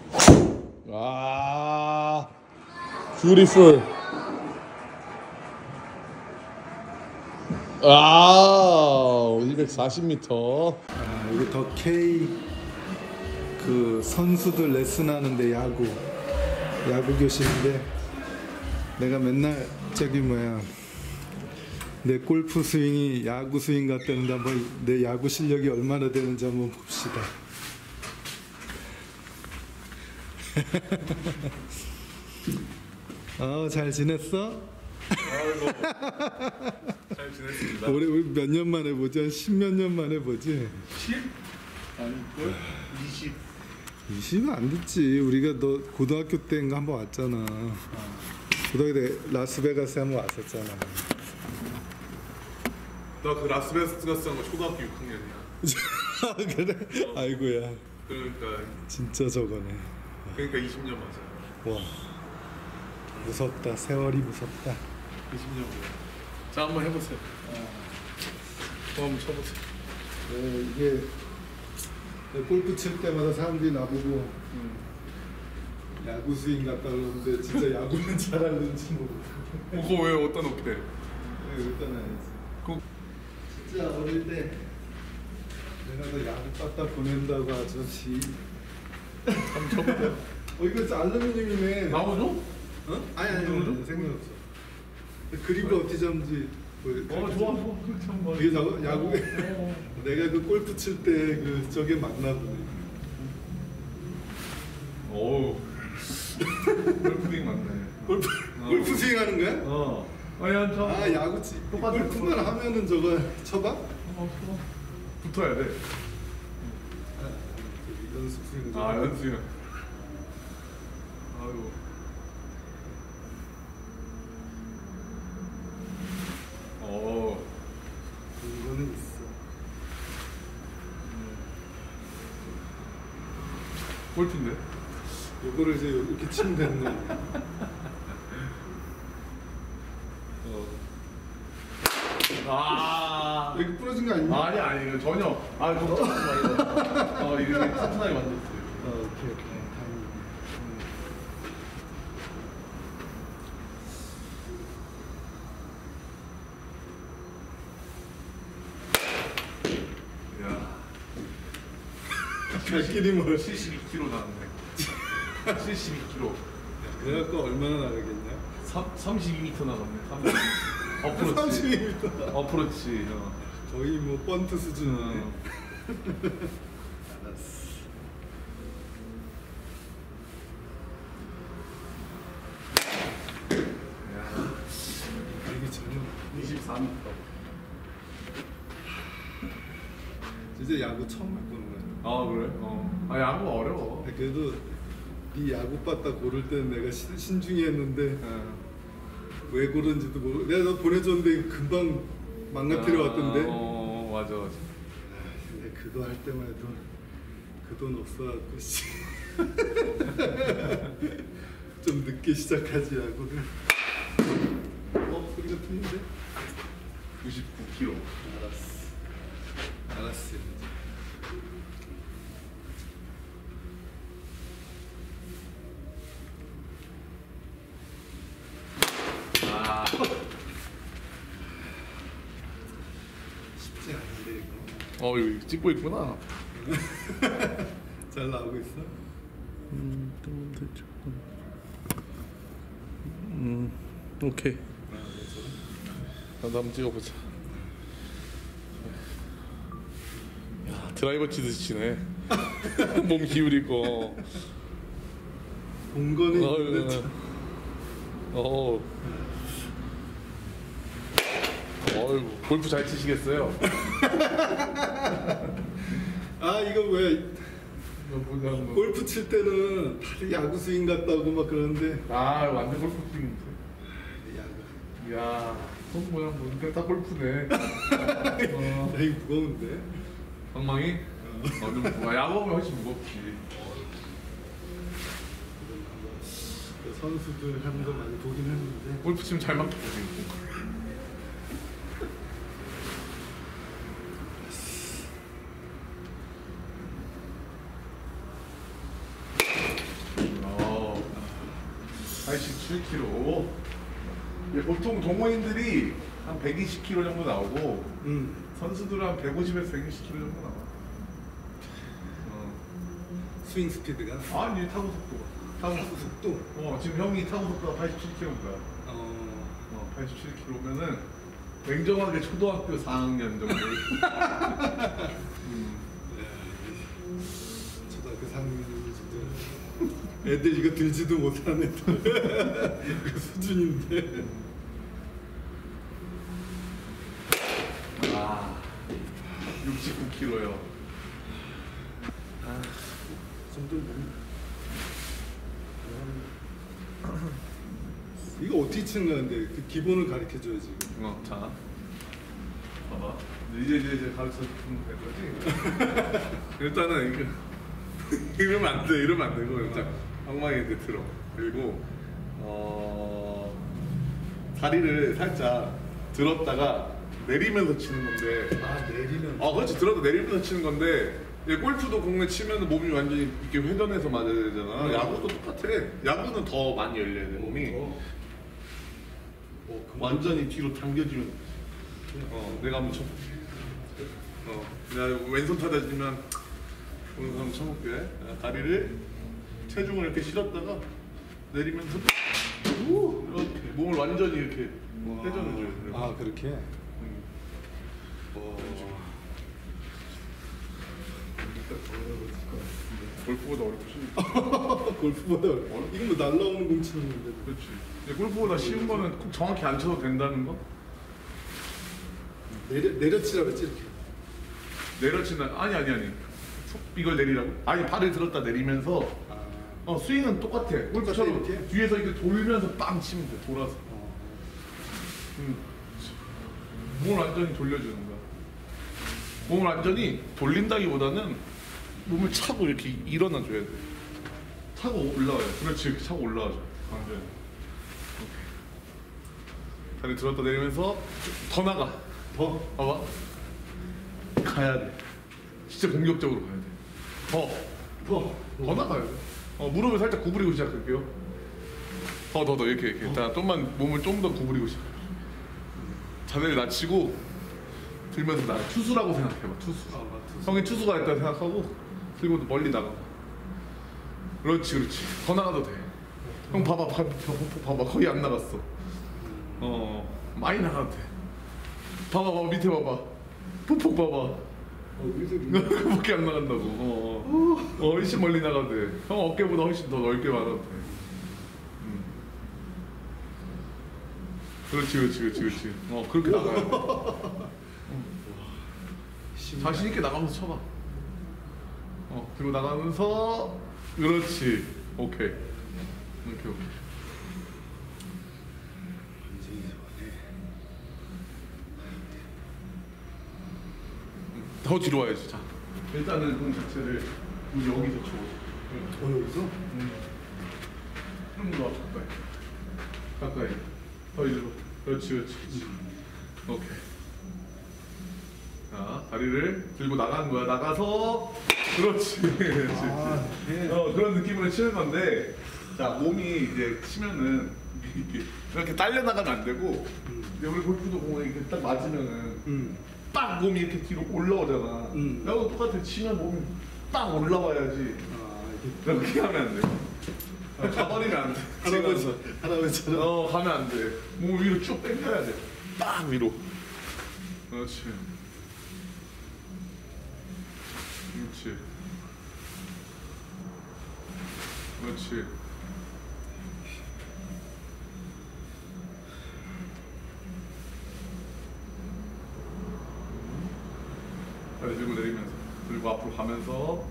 아, 뷰티풀. 아, 240m. 아, 이게 더 K 그 선수들 레슨하는데 야구 교실인데 내가 맨날 저기 뭐야 내 골프 스윙이 야구 스윙 같다는데 한번 내 야구 실력이 얼마나 되는지 한번 봅시다. 잘 지냈어? 아이고, 잘 지냈습니다. 우리 몇 년 만에 보지? 한 10몇 년 만에 보지? 10? 아닐걸? 20. 20은 안 됐지. 우리가 너 고등학교 때인가 한번 왔잖아. 고등학교 때 라스베가스에 한번 왔었잖아. 나 그 라스베가스 한 거 초등학교 6학년이야. 그래? 아이고야. 그러니까 진짜 저거네. 20년 맞아. 와, 무섭다. 세월이 무섭다. 20년. 자, 한번 해보세요. 한번 쳐보세요. 네, 이게 골프 칠 때마다 사람들이 나보고 야구 스윙 같다 그러는데 진짜 야구는 잘하는지 모르고. 그거 왜 어디다 놓게 돼? 일단 알지. 진짜 어릴 때 내가 너 야구 갖다 보낸다고 아주 한번 쳐볼게요. 이거 알루미늄이네. 나오죠? 어? 아니 생각없어. 그립을 어떻게 잡는지 좋아. 이게 야구 내가 그 골프 칠 때 그 저게 맞나 보네. 어우, 골프윙 맞네. 골프 스윙 하는 거야? 아니, 안 쳐. 아, 야구 골프만 하면은 저거 쳐봐? 붙어야 돼. 연습 스윙. 연습이야. 아이고. 이거는 있어. 골프인데? 요거를 이제 이렇게 치면 되는 거 아니야? 여기 부러진 거 아니야? 아니, 이거 전혀. 걱정하지 마, 이거. 이거 튼튼하게 만들었어요. 오케이. 발길이 뭘? 72kg 나왔네. 72kg. 그래갖고 얼마나 나가겠냐? 32m 나갔네. 어프로치. 32m. 어프로치. 거의 뭐 번트 수준이네. 알았어. 이게 전혀 24m. 진짜 야구 처음 해보는 거야. 그래? 야구가 어려워. 그래도 이 야구 빠따 고를 때는 내가 신중히 했는데 왜 고른지도 모르고 내가 너 보내줬는데 금방 망가뜨려 왔던데. 맞아. 근데 그거 할 때만 해도 그 돈 없어갖고 좀 늦게 시작하지 야구를. 소리가 틀린데? 99kg. 알았어. 쉽지 않은데 이거. 이거 찍고 있구나. 잘 나오고 있어? 좀 됐죠. 오케이. 나도 한번 찍어보자. 야, 드라이버 치듯이 치네. 몸 기울이고. 본 거는 있는데 어이구, 골프 잘 치시겠어요? 이거 왜 뭐냐, 골프 칠 때는 다들 야구 스윙 같다고 막 그러는데 완전 골프 스윙인데. 야구. 이야, 손 모양 보니까 딱 골프네. 되게 무거운데? 방망이? 좀 야구하면 훨씬 무겁지. 선수들 하는 거 많이 보긴 했는데 골프 치면 잘 맞거든. 87kg. 보통 동호인들이 한 120kg 정도 나오고 선수들은 한 150에서 120kg 정도 나와. 스윙 스피드가? 아니 타구 속도가. 타구 속도? 지금 형이 타구 속도가 87km인 거야. 87km면은 냉정하게 초등학교 4학년 정도. 초등학교 4학년이면 진짜 애들 이거 들지도 못하는 그 수준인데. 69kg요. 이거 어떻게 치는 건데 그 기본을 가르쳐 줘야지. 자, 봐봐. 이제 가르쳐 주면 될 거지. 일단은 이거 이러면 안 돼. 이러면 안 되고 일단 엉망이 이제 들어. 그리고 다리를 살짝 들었다가 내리면서 치는 건데. 내리면. 그렇지. 들어도 내리면서 치는 건데. 골프도 공을 치면 몸이 완전히 이렇게 회전해서 맞아야 되잖아. 야구도 똑같아. 야구는 더 많이 열려야 돼 몸이. 완전히 뒤로 당겨지면. 내가 한번 쳐. 내가 왼손 타자지만 오늘 한번 쳐볼게. 다리를 체중을 이렇게 실었다가 내리면서 이렇게 몸을 완전히 이렇게 회전을 줘요. 그렇게. 골프보다 어렵지. 골프보다 이건 뭐 날라오는 공 치는 건데. 그렇지. 골프보다 쉬운 거는 꼭 정확히 안 쳐도 된다는 거? 내려치라 그랬지 이렇게. 내려치는 아니. 이걸 내리라고? 아니 발을 들었다 내리면서. 스윙은 똑같아. 골프처럼 이렇게? 뒤에서 이렇게 돌면서 빵 치면 돼. 돌아서. 몸을 완전히 돌려주는 거야. 몸을 완전히 돌린다기보다는 몸을 차고 이렇게 일어나줘야 돼. 차고 올라와요. 그렇지. 이렇게 차고 올라와줘. 완전히. 다리 들었다 내리면서 더 나가. 더. 봐봐. 가야 돼. 진짜 공격적으로 가야 돼. 더 나가야 돼. 무릎을 살짝 구부리고 시작할게요. 더 이렇게. 자, 좀만 몸을 좀 더 구부리고 시작. 자세를 낮추고 들면서 나가. 투수라고 생각해봐. 투수. 형이 투수가 있다 생각하고 들고 멀리 나가. 그렇지. 더 나가도 돼. 형 봐봐. 거의 안 나갔어. 많이 나가도 돼. 봐봐. 밑에 봐봐. 푹푹 봐봐. 그밖에 안 나간다고. 훨씬 멀리 나가도 돼. 형 어깨보다 훨씬 더 넓게 막아도 돼. 그렇지. 그렇게 나가야 돼. 자신 있게 나가면서 쳐봐. 그리고 나가면서 그렇지. 오케이. 더 뒤로 와야지. 자, 일단은 공 자체를 여기서 쳐. 여기서? 좀 더 가까이. 더 일로. 그렇지. 오케이. 자, 다리를 들고 나가는 거야. 나가서 그렇지. 그런 느낌으로 치는 건데, 자, 몸이 이제 치면은 이렇게 딸려 나가면 안 되고, 우리 골프도 공에 이렇게 딱 맞으면은 딱 몸이 이렇게 뒤로 올라오잖아. 야구 똑같아. 치면 몸이 딱 올라와야지. 이렇게 하면 안 돼. 가버리면 안 돼. 할아버지처럼. 가면 안 돼. 몸 위로 쭉 당겨야 돼. 딱 위로. 그렇지. 다리 들고 내리면서, 그리고 앞으로 가면서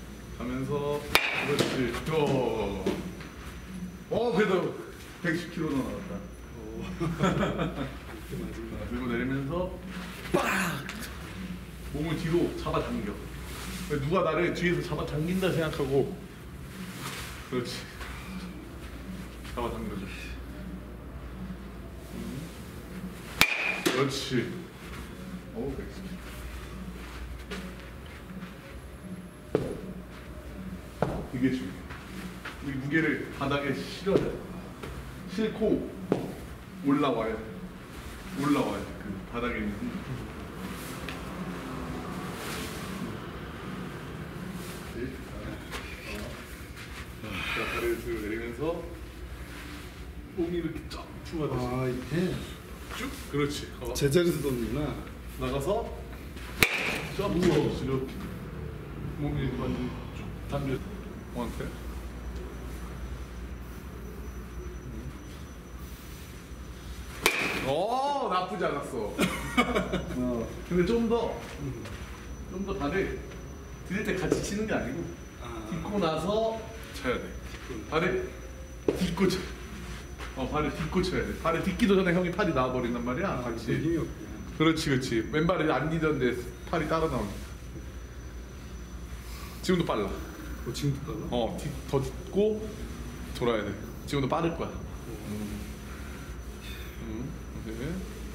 그렇지. 그래도 110kg 나왔다. 들고 내리면서 빡! 몸을 뒤로 잡아당겨. 누가 나를 뒤에서 잡아당긴다 생각하고, 그렇지. 잡아당겨줘. 그렇지. 이게 중요해. 이 무게를 바닥에 실어야 돼. 싣고 올라와야 돼. 올라와야 돼. 그 바닥에 있는 힘. 자, 다리를 들어 내리면서 몸이 이렇게 쫙 추가되지. 아 이렇게 쭉. 그렇지. 제자리에서 돕는구나. 나가서 쫙 들어오지. 이렇게 몸이 완전 쭉 당겨. 한테. 나쁘지 않았어. 근데 좀 더 다리 들일 때 같이 치는 게 아니고 딛고 나서 쳐야 돼. 발을 딛고 쳐. 발을 딛고 쳐야 돼. 발을 딛기도 전에 형이 팔이 나와버린단 말이야. 같이. 힘이 없구나. 그렇지. 왼발이 안 디던데 팔이 따라 나오는. 지금도 빨라. 지금도 빨라? 더 딛고 돌아야 돼. 지금도 빠를 거야. 오케이.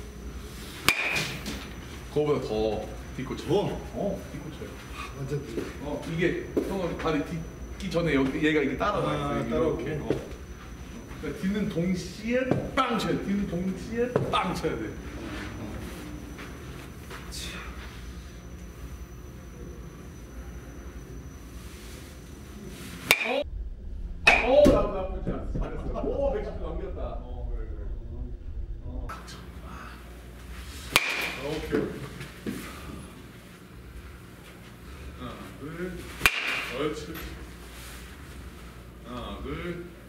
그거보다 더 딛고 쳐. 딛고 쳐요. 완전 이게 형은 발이 딛기 전에 얘가 이게 따라가 있어. 따라오고. 이렇게. 그러니까 딛는 동시에 빵 쳐야 돼. 딛는 동시에 빵 쳐야 돼. 나쁘지 않았어. 잘했어. 110분 넘겼다. 그래. 오케이. 하나, 둘. 옳지. 하나, 둘.